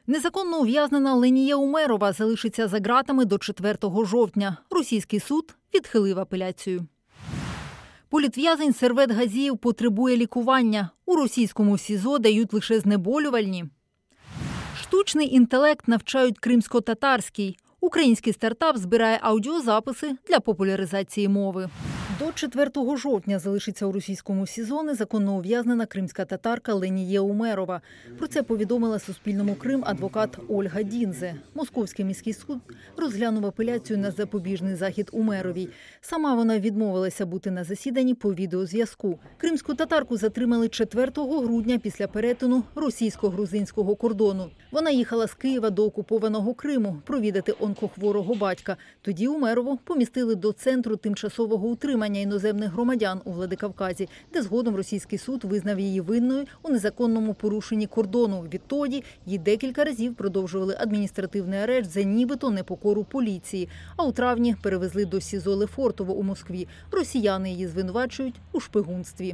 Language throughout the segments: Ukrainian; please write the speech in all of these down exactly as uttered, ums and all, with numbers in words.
Незаконно ув'язнена Ленія Умерова залишиться за ґратами до четвертого жовтня. Російський суд відхилив апеляцію. Політв'язень Сервет Газієв потребує лікування. У російському СІЗО дають лише знеболювальні. Штучний інтелект навчають кримсько-татарський. Український стартап збирає аудіозаписи для популяризації мови. До четвертого жовтня залишиться у російському СІЗО незаконно ув'язнена кримська татарка Ленія Умерова. Про це повідомила Суспільному Крим адвокат Ольга Дінзе. Московський міський суд розглянув апеляцію на запобіжний захід Умеровій. Сама вона відмовилася бути на засіданні по відеозв'язку. Кримську татарку затримали четвертого грудня після перетину російсько-грузинського кордону. Вона їхала з Києва до окупованого Криму провідати онкохворого батька. Тоді Умерову помістили до центру тимчасового утримання іноземних громадян у Владикавказі, де згодом російський суд визнав її винною у незаконному порушенні кордону. Відтоді їй декілька разів продовжували адміністративний арешт за нібито непокору поліції. А у травні перевезли до СІЗО Лефортово у Москві. Росіяни її звинувачують у шпигунстві.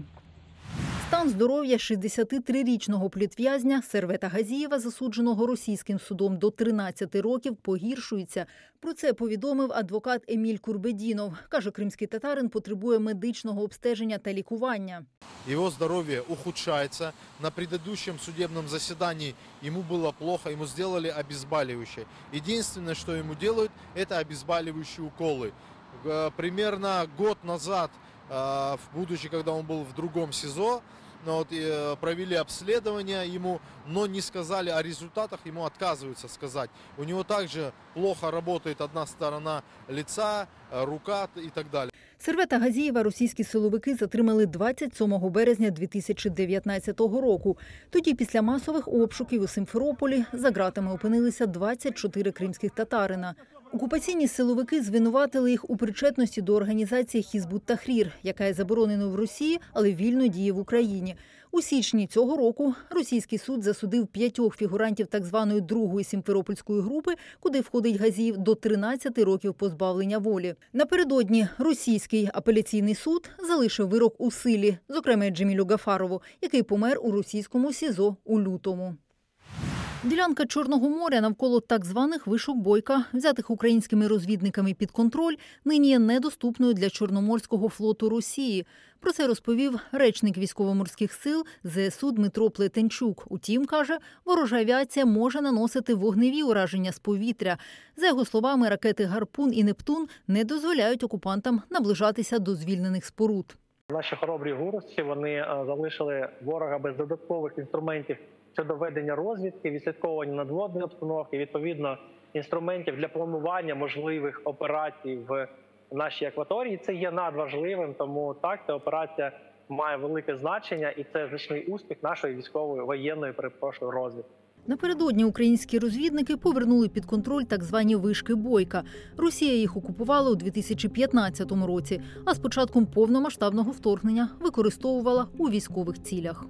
Стан здоров'я шістдесятитрирічного політв'язня Сервета Газієва, засудженого російським судом до тринадцяти років, погіршується. Про це повідомив адвокат Еміль Курбедінов. Каже, кримський татарин потребує медичного обстеження та лікування. Його здоров'я ухудшається. На предыдущем судебном заседании ему было плохо, ему сделали обезболивающее. Единственное, что ему делают, это обезболивающие уколы. Примерно год назад, будучи, когда он был в другом СИЗО, вот, провели обследование ему, но не сказали о результатах, ему отказываются сказать. У него также плохо работает одна сторона лица, рука и так далее. Сервета Газієва російські силовики затримали двадцять сьомого березня дві тисячі дев'ятнадцятого року. Тоді після масових обшуків у Симферополі за ґратами опинилися двадцять чотири кримських татарина. Окупаційні силовики звинуватили їх у причетності до організації Хізбут-Тахрір, яка є забороненою в Росії, але вільно діє в Україні. У січні цього року російський суд засудив п'ятьох фігурантів так званої другої симферопольської групи, куди входить Газієв, до тринадцяти років позбавлення волі. Напередодні російський апеляційний суд залишив вирок у силі, зокрема Джемілю Гафарову, який помер у російському СІЗО у лютому. Ділянка Чорного моря навколо так званих вишок Бойка, взятих українськими розвідниками під контроль, нині є недоступною для Чорноморського флоту Росії. Про це розповів речник військово-морських сил ЗСУ Дмитро Плетенчук. Утім, каже, ворожа авіація може наносити вогневі ураження з повітря. За його словами, ракети «Гарпун» і «Нептун» не дозволяють окупантам наближатися до звільнених споруд. Наші хоробрі гурці, вони залишили ворога без додаткових інструментів щодо ведення розвідки, відслідковування надводної обстановки, відповідно, інструментів для планування можливих операцій в нашій акваторії. Це є надважливим, тому так, ця операція має велике значення і це значний успіх нашої військової, воєнної, перепрошую, розвідки. Напередодні українські розвідники повернули під контроль так звані вишки Бойка. Росія їх окупувала у дві тисячі п'ятнадцятому році, а з початком повномасштабного вторгнення використовувала у військових цілях.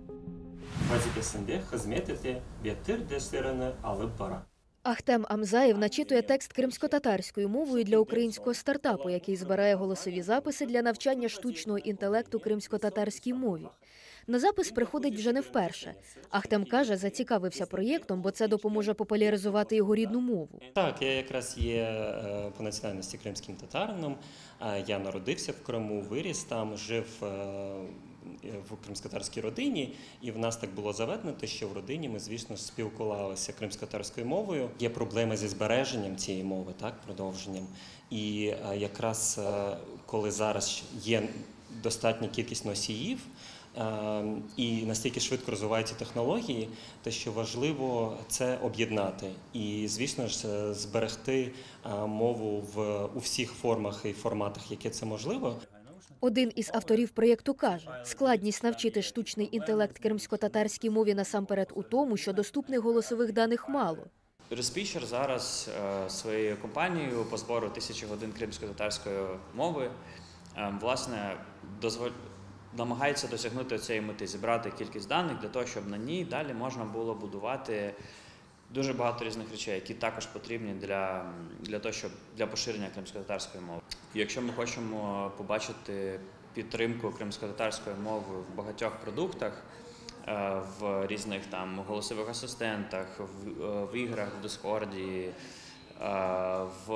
Ахтем Амзаєв начитує текст кримсько-татарською мовою для українського стартапу, який збирає голосові записи для навчання штучного інтелекту кримсько-татарській мові. На запис приходить вже не вперше. Ахтем каже, зацікавився проєктом, бо це допоможе популяризувати його рідну мову. Так, я якраз є по національності кримським татарином. Я народився в Криму, виріс там, жив в кримськотатарській родині, і в нас так було заведено, що в родині ми, звісно, спілкувалися кримськотатарською мовою. Є проблеми зі збереженням цієї мови, так, продовженням. І якраз коли зараз є достатня кількість носіїв, і настільки швидко розвиваються технології, те, що важливо, це об'єднати. І, звісно ж, зберегти мову в, у всіх формах і форматах, які це можливо. Один із авторів проєкту каже, складність навчити штучний інтелект кримсько-татарській мові насамперед у тому, що доступних голосових даних мало. Респічер зараз своєю компанією по збору тисячі годин кримсько-татарської мови, власне, дозволяє намагається досягнути цієї мети, зібрати кількість даних для того, щоб на ній далі можна було будувати дуже багато різних речей, які також потрібні для, для того, щоб для поширення кримськотатарської мови. Якщо ми хочемо побачити підтримку кримськотатарської мови в багатьох продуктах, в різних там голосових асистентах, в, в іграх, в Дискорді, в,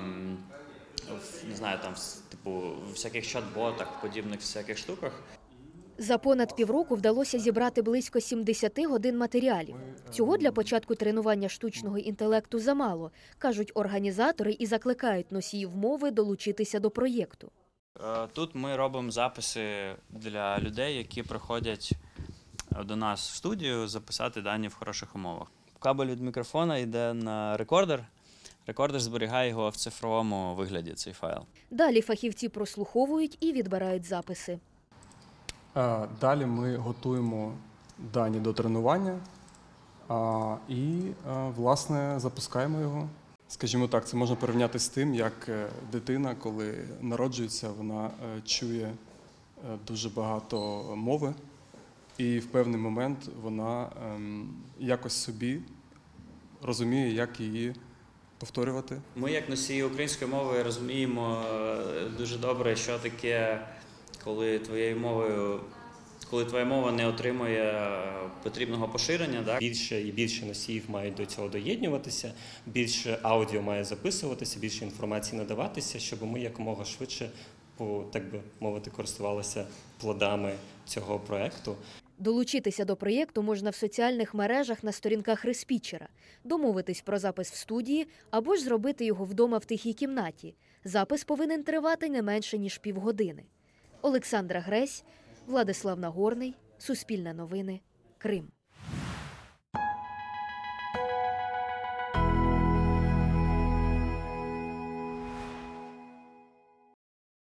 в не знаю, там типу в всяких чат-ботах, подібних всяких штуках. За понад півроку вдалося зібрати близько сімдесят годин матеріалів. Цього для початку тренування штучного інтелекту замало, кажуть організатори і закликають носіїв мови долучитися до проєкту. Тут ми робимо записи для людей, які приходять до нас в студію записати дані в хороших умовах. Кабель від мікрофона йде на рекордер, рекордер зберігає його в цифровому вигляді, цей файл. Далі фахівці прослуховують і відбирають записи. Далі ми готуємо дані до тренування і, власне, запускаємо його. Скажімо так, це можна порівняти з тим, як дитина, коли народжується, вона чує дуже багато мови, і в певний момент вона якось собі розуміє, як її повторювати. Ми, як носії української мови, розуміємо дуже добре, що таке, коли твоєю мовою, коли твоя мова не отримує потрібного поширення. Так? Більше і більше носіїв мають до цього доєднуватися, більше аудіо має записуватися, більше інформації надаватися, щоб ми якомога швидше, по, так би мовити, користувалися плодами цього проєкту. Долучитися до проєкту можна в соціальних мережах на сторінках респічера, домовитись про запис в студії або ж зробити його вдома в тихій кімнаті. Запис повинен тривати не менше, ніж півгодини. Олександра Гресь, Владислав Нагорний, Суспільне новини, Крим.